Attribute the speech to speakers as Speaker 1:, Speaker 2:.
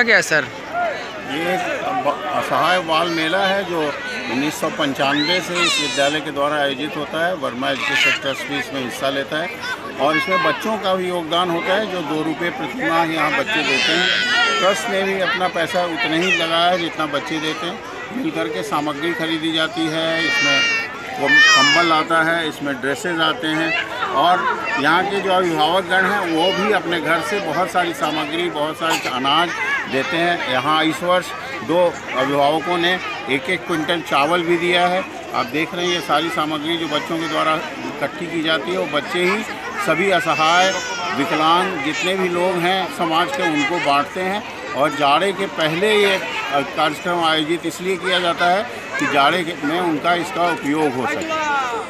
Speaker 1: क्या है सर?
Speaker 2: ये असहाय बाल मेला है जो 1995 से इस विद्यालय के द्वारा आयोजित होता है। वर्मा एजुकेशन ट्रस्ट भी इसमें हिस्सा लेता है और इसमें बच्चों का भी योगदान होता है जो 2 रुपये प्रति माह यहाँ बच्चे देते हैं। ट्रस्ट ने भी अपना पैसा उतना ही लगाया है जितना बच्चे देते हैं। मिल करके सामग्री खरीदी जाती है, इसमें वो कंबल आता है, इसमें ड्रेसेस आते हैं और यहाँ के जो अभिभावकगण हैं वो भी अपने घर से बहुत सारी सामग्री, बहुत सारे अनाज देते हैं। यहाँ इस वर्ष 2 अभिभावकों ने 1-1 क्विंटल चावल भी दिया है। आप देख रहे हैं ये सारी सामग्री जो बच्चों के द्वारा इकट्ठी की जाती है वो बच्चे ही सभी असहाय, विकलांग जितने भी लोग हैं समाज के उनको बांटते हैं। और जाड़े के पहले ये कार्यक्रम आयोजित इसलिए किया जाता है कि जाड़े में उनका इसका उपयोग हो सके।